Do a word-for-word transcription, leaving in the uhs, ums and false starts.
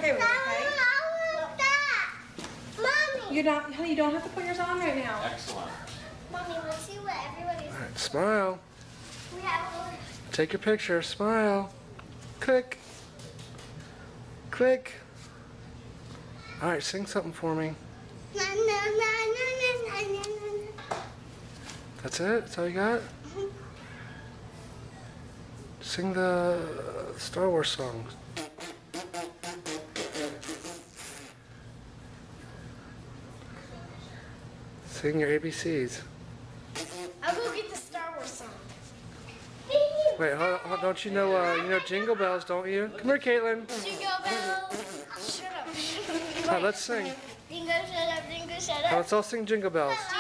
okay with it, okay? I want that. Mommy. You're not, honey, you don't have to put yours on right now. Excellent. Mommy, let's see what everybody's. All right, smile. We have. Take your picture. Smile. Click. Click. All right, sing something for me. Na, na, na, na, na, na, na. That's it? That's all you got? Sing the Star Wars song. Sing your A B Cs. I'll go get the Star Wars song. Wait, hold, hold, don't you know, uh, you know Jingle Bells, don't you? Come here, Caitlin. Jingle bells. Shut up. All right, let's sing. Jingle, shut up, jingle, shut All right, up. let's all sing Jingle Bells.